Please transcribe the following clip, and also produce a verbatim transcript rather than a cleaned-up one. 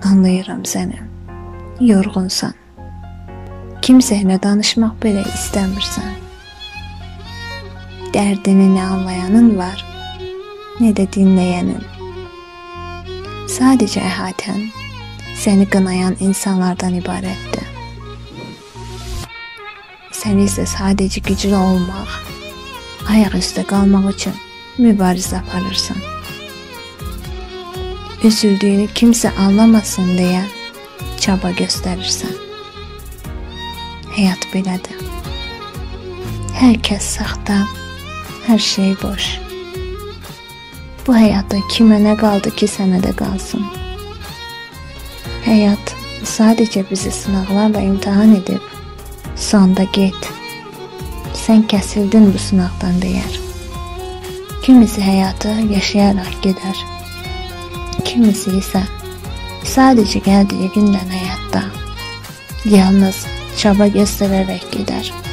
Anlayıram səni. Yorğunsan. Kimsəylə danışmaq belə istəmirsən. Dərdini nə anlayanın var, nə də dinləyənin. Sadəcə əhatən səni qınayan insanlardan ibarətdir. Sən isə sadəcə güclü olmaq, ayaq üstə qalmaq üçün mübarizə aparırsan. Üzüldüyünü kimsə anlamasın deyə çaba göstərirsən. Həyat belədir. Hər kəs saxta, hər şey boş. Bu həyatda kimə nə qaldı ki, sənə də qalsın. Həyat sadəcə bizi sınaqlarla imtahan edib, sonda get, sən kəsildin bu sınaqdan deyər. Kimisi həyatı yaşayaraq gedər. Kimisi isə sadəcə gəldiyi gündən həyatda yalnız çaba göstərərək gedər.